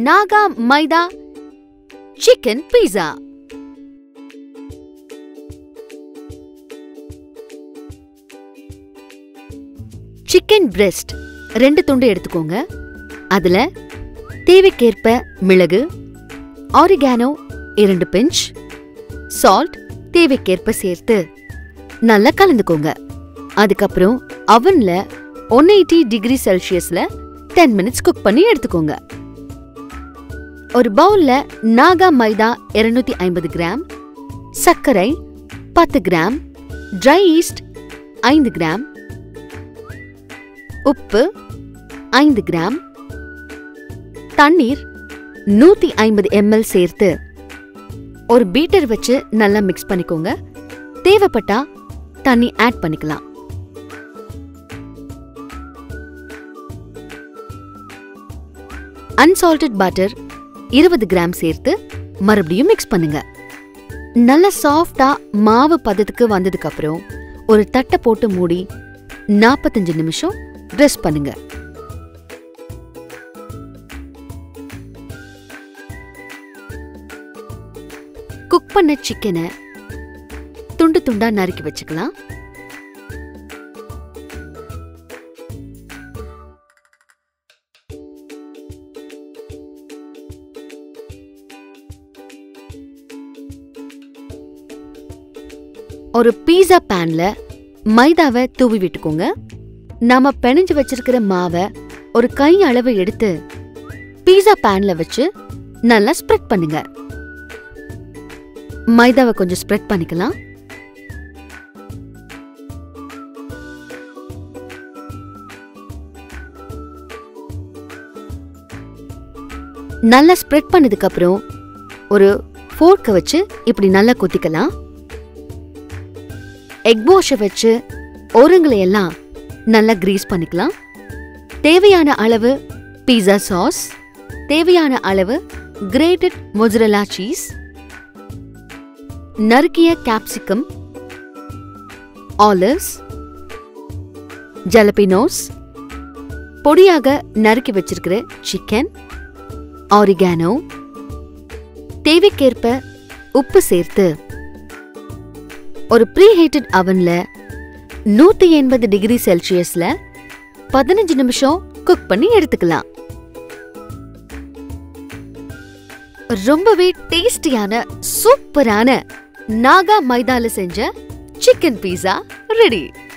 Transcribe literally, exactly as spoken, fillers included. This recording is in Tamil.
Naga Maida Chicken Pizza. Chicken breast ரெண்டு துண்டு எடுத்துக்கோங்க. அதுல தேவைக்கேற்ப மிளகு, Oregano இரண்டு பிஞ்ச், salt தேவைக்கேற்ப சேர்த்து நல்லா கலந்துக்கோங்க. அதுக்கப்புறம் அவன்ல one eighty டிகிரி செல்சியஸ்ல ten மினிட்ஸ் குக் பண்ணி எடுத்துக்கோங்க. ஒரு பவுல்ல நாகா மைதா இருநூத்தி ஐம்பது கிராம், சர்க்கரை பத்து கிராம், ட்ரை ஈஸ்ட் ஐந்து கிராம், உப்பு ஐந்து கிராம், தண்ணீர் நூத்தி ஐம்பது எம்எல் சேர்த்து ஒரு பீட்டர் வச்சு நல்லா மிக்ஸ் பண்ணிக்கோங்க. தேவைப்பட்டா தண்ணி ஆட் பண்ணிக்கலாம். Unsalted butter இருபது கிராம் சேர்த்து மறுபடியும் மிக்ஸ் பண்ணுங்க. நல்ல சாஃப்டா மாவு பதத்துக்கு வந்ததுக்கு அப்புறம் ஒரு தட்டை போட்டு மூடி நாற்பத்தஞ்சு நிமிஷம் ரெஸ்ட் பண்ணுங்க. குக் பண்ண சிக்கனை துண்டு துண்டா நறுக்கி வச்சுக்கலாம். ஒரு பீஸா பேன்ல மைதாவை தூவி விட்டுக்கோங்க. நாம பிணைஞ்சு வச்சிருக்கிற மாவை ஒரு கை அளவு எடுத்து பீஸா பேன்ல வச்சு நல்லா ஸ்ப்ரெட் பண்ணுங்க. மைதாவை கொஞ்சம் ஸ்ப்ரெட் பண்ணிக்கலாம். நல்லா ஸ்ப்ரெட் பண்ணதுக்கு அப்புறம் ஒரு ஃபோர்க்கை வச்சு இப்படி நல்லா கொத்திக்கலாம். எக் வாஷை வச்சு ஓரங்களை எல்லாம் நல்லா கிரீஸ் பண்ணிக்கலாம். தேவையான அளவு பீஸா சாஸ், தேவையான அளவு கிரேட்டட் மொzzarella சீஸ், நறுக்கிய கேப்சிகம், ஆலிவ்ஸ், ஜலபினோஸ், பொடியாக நறுக்கி வச்சிருக்கிற சிக்கன், Oregano, தேவைக்கேற்ப உப்பு சேர்த்து ஒரு ப்ரீஹீட்டட் அவன்ல நூத்தி எண்பது டிகிரி செல்சியஸ்ல பதினஞ்சு நிமிஷம் குக் பண்ணி எடுத்துக்கலாம். ரொம்பவே டேஸ்டியான சூப்பரான நாகா மைதால செஞ்ச சிக்கன் பீஸா ரெடி.